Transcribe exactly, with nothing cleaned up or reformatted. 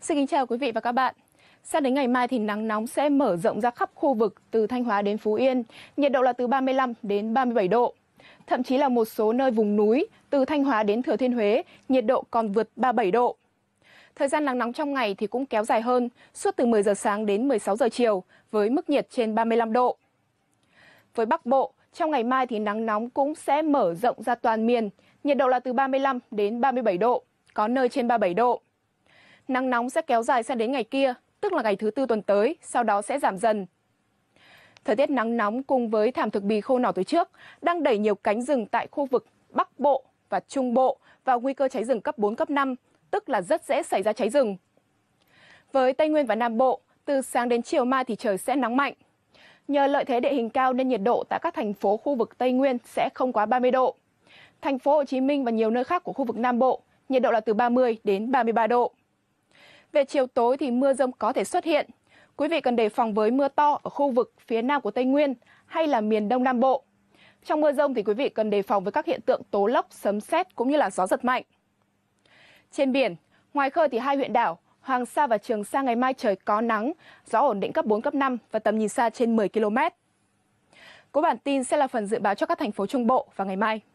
Xin kính chào quý vị và các bạn. Sang đến ngày mai thì nắng nóng sẽ mở rộng ra khắp khu vực từ Thanh Hóa đến Phú Yên, nhiệt độ là từ ba mươi lăm đến ba mươi bảy độ. Thậm chí là một số nơi vùng núi từ Thanh Hóa đến Thừa Thiên Huế, nhiệt độ còn vượt ba mươi bảy độ. Thời gian nắng nóng trong ngày thì cũng kéo dài hơn, suốt từ mười giờ sáng đến mười sáu giờ chiều với mức nhiệt trên ba mươi lăm độ. Với Bắc Bộ, trong ngày mai thì nắng nóng cũng sẽ mở rộng ra toàn miền, nhiệt độ là từ ba mươi lăm đến ba mươi bảy độ, có nơi trên ba mươi bảy độ. Nắng nóng sẽ kéo dài sang đến ngày kia, tức là ngày thứ Tư tuần tới, sau đó sẽ giảm dần. Thời tiết nắng nóng cùng với thảm thực bì khô nỏ từ trước đang đẩy nhiều cánh rừng tại khu vực Bắc Bộ và Trung Bộ vào nguy cơ cháy rừng cấp bốn, cấp năm, tức là rất dễ xảy ra cháy rừng. Với Tây Nguyên và Nam Bộ, từ sáng đến chiều mai thì trời sẽ nắng mạnh. Nhờ lợi thế địa hình cao nên nhiệt độ tại các thành phố khu vực Tây Nguyên sẽ không quá ba mươi độ. Thành phố Hồ Chí Minh và nhiều nơi khác của khu vực Nam Bộ, nhiệt độ là từ ba mươi đến ba mươi ba độ. Về chiều tối thì mưa rông có thể xuất hiện. Quý vị cần đề phòng với mưa to ở khu vực phía Nam của Tây Nguyên hay là miền Đông Nam Bộ. Trong mưa rông thì quý vị cần đề phòng với các hiện tượng tố lốc, sấm sét cũng như là gió giật mạnh. Trên biển, ngoài khơi thì hai huyện đảo Hoàng Sa và Trường Sa ngày mai trời có nắng, gió ổn định cấp bốn, cấp năm và tầm nhìn xa trên mười ki lô mét. Cuối bản tin sẽ là phần dự báo cho các thành phố Trung Bộ vào ngày mai.